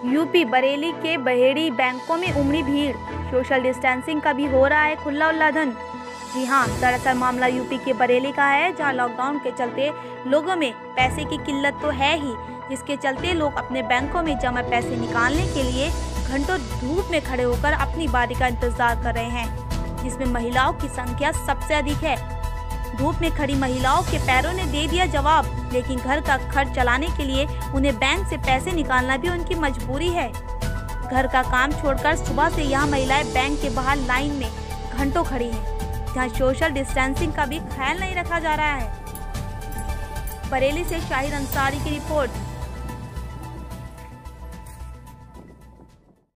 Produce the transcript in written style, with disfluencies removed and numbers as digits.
UP Bareilly के बहेड़ी बैंकों में उमड़ी भीड़, सोशल डिस्टेंसिंग का भी हो रहा है खुला उल्लंघन। जी हाँ, दरअसल मामला यूपी के बरेली का है, जहां लॉकडाउन के चलते लोगों में पैसे की किल्लत तो है ही, जिसके चलते लोग अपने बैंकों में जमा पैसे निकालने के लिए घंटों धूप में खड़े होकर अपनी बारी का इंतजार कर रहे हैं, जिसमें महिलाओं की संख्या सबसे अधिक है। धूप में खड़ी महिलाओं के पैरों ने दे दिया जवाब, लेकिन घर का खर्च चलाने के लिए उन्हें बैंक से पैसे निकालना भी उनकी मजबूरी है। घर का काम छोड़कर सुबह से यह महिलाएं बैंक के बाहर लाइन में घंटों खड़ी हैं, जहां सोशल डिस्टेंसिंग का भी ख्याल नहीं रखा जा रहा है। बरेली से शाहिद अंसारी की रिपोर्ट।